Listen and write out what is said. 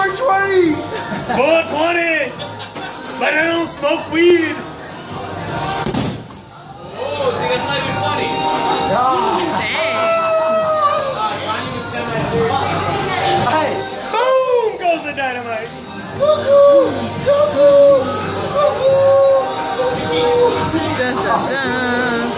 420! 420! But I don't smoke weed! Oh, see, that's not even funny. Hey! Boom goes the dynamite! Dun, dun, dun.